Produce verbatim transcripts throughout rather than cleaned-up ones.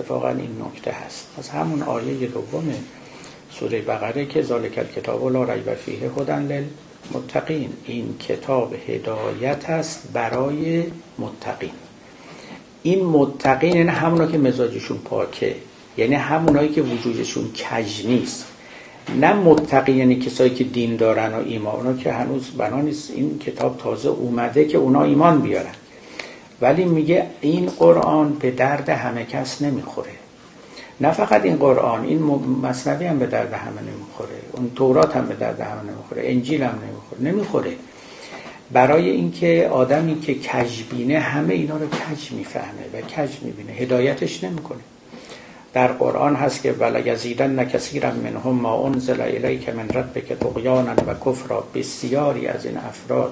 اتفاقا این نکته هست. از همون آیه دوم سوره بقره که ذالک الکتاب لا ریب فیه هدی للمتقین، این کتاب هدایت است برای متقین. این متقین یعنی همونا که مزاجشون پاکه، یعنی همونایی که وجودشون کج نیست. نه متقین یعنی کسایی که دین دارن و ایمان، اونا که هنوز بنا نیست، این کتاب تازه اومده که اونا ایمان بیارن. ولی میگه این قرآن به درد همه کس نمیخوره. نه فقط این قرآن، این مثنوی هم به درد همه نمیخوره، اون تورات هم به درد همه نمیخوره، انجیل هم نمیخوره. نمیخوره برای اینکه آدمی که کجبینه همه اینا رو کج میفهمه و کج میبینه، هدایتش نمیکنه. در قرآن هست که ولایزیدن کثیرا منهم ما انزل الیک من ربک طغیانا و کفرا. بسیاری از این افراد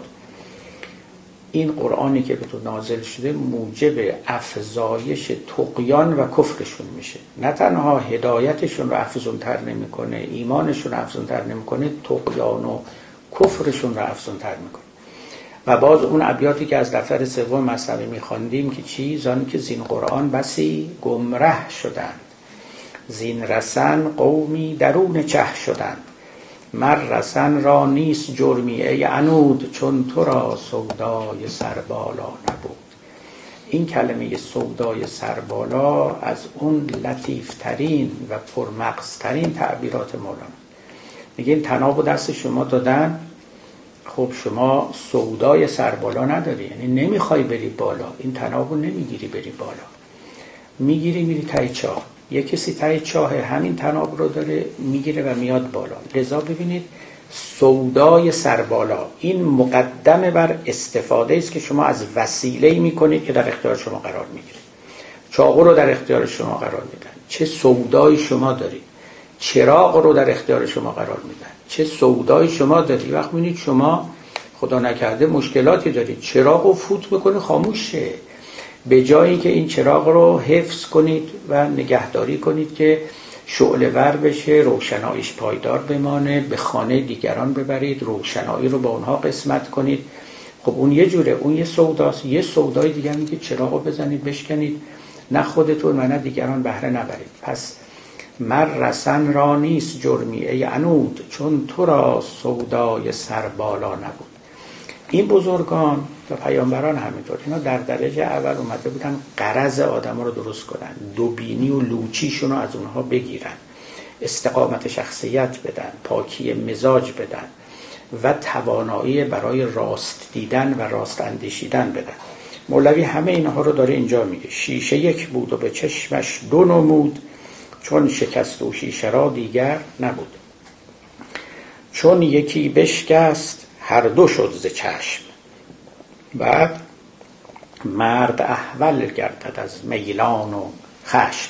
این قرآنی که به تو نازل شده موجب افزایش طغیان و کفرشون میشه. نه تنها هدایتشون رو افزونتر نمیکنه، ایمانشون رو افزونتر نمیکنه، طغیان و کفرشون رو افزونتر میکنه. و باز اون ابیاتی که از دفتر سوم مثنوی میخواندیم که چی؟ زان که زین قرآن بسی گمره شدند، زین رسن قومی درون چه شدند، مر رسن را نیست جرمی ای عنود، چون تو را سودای سربالا نبود. این کلمه سودای سربالا از اون لطیفترین و پرمغزترین تعبیرات مولانا. میگه این طناب و دست شما دادن، خب شما سودای سربالا نداری، یعنی نمیخوای بری بالا، این طناب رو نمیگیری بری بالا، میگیری میری ته چاه. یه کسی ته چاه همین طناب رو داره میگیره و میاد بالا. لذا ببینید سودای سربالا این مقدمه بر استفاده است که شما از وسیله‌ای میکنید که در اختیار شما قرار میگیره. چاقو رو در اختیار شما قرار میدن، چه سودای شما دارید. چراغ رو در اختیار شما قرار میدن، چه سودای شما دارید. وقت میبینید شما خدا نکرده مشکلاتی دارید، چراغ رو فوت میکنه خاموش شه. به جایی که این چراغ رو حفظ کنید و نگهداری کنید که شعله ور بشه، روشناییش پایدار بمانه، به خانه دیگران ببرید، روشنایی رو با اونها قسمت کنید. خب اون یه جوره، اون یه سوداست. یه سودای دیگر میگه چراغ رو بزنید بشکنید، نه خودتون و نه دیگران بهره نبرید. پس مر رسن را نیست جرمی ای عنود، چون تو را سودای سربالا نبود. این بزرگان و پیامبران همینطور، اینا در درجه اول اومده بودن غرض آدم رو درست کنن، دوبینی و لوچیشون رو از اونها بگیرن، استقامت شخصیت بدن، پاکی مزاج بدن و توانایی برای راست دیدن و راست اندیشیدن بدن. مولوی همه اینها رو داره اینجا میگه. شیشه یک بود و به چشمش دو نمود، چون شکست و شیشه را دیگر نبود. چون یکی بشکست هر دو شد ز چشم، بعد مرد احول گردد از میلان و خشم.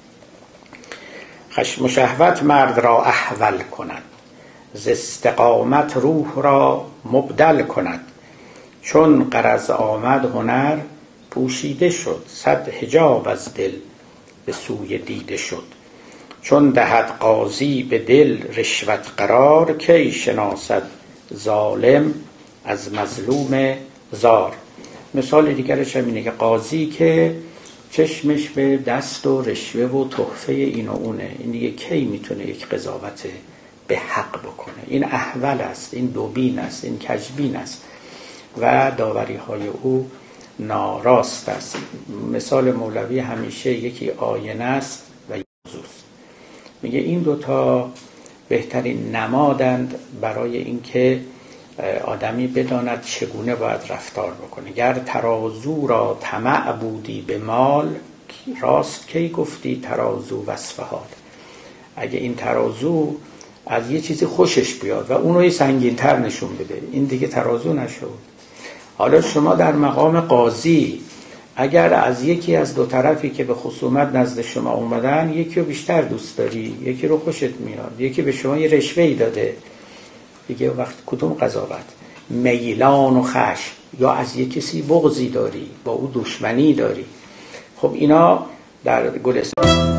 خشم و شهوت مرد را احول کند، ز استقامت روح را مبدل کند. چون غرض آمد هنر پوشیده شد، صد حجاب از دل به سوی دیده شد. چون دهد قاضی به دل رشوت قرار، کی شناسد ظالم از مظلوم زار. مثال دیگرش هم اینه که قاضی که چشمش به دست و رشوه و تحفه این و اونه، این دیگه کی میتونه یک قضاوت به حق بکنه؟ این احول است، این دوبین است، این کجبین است و داوری های او ناراست است. مثال مولوی همیشه یکی آینه است و یوزوست. میگه این دوتا بهترین نمادند برای اینکه آدمی بداند چگونه باید رفتار بکنه. گر ترازو را طمع بودی به مال، راست کی گفتی ترازو وصف حال. اگه این ترازو از یه چیزی خوشش بیاد و اونو یه سنگین‌تر نشون بده، این دیگه ترازو نشد. حالا شما در مقام قاضی اگر از یکی از دو طرفی که به خصومت نزد شما اومدن یکی رو بیشتر دوست داری، یکی رو خوشت میاد، یکی به شما یه رشوه‌ای داده، دیگه وقت کدوم قضاوت؟ میلان و خشم، یا از یک کسی بغضی داری، با او دشمنی داری. خب اینا در گلستان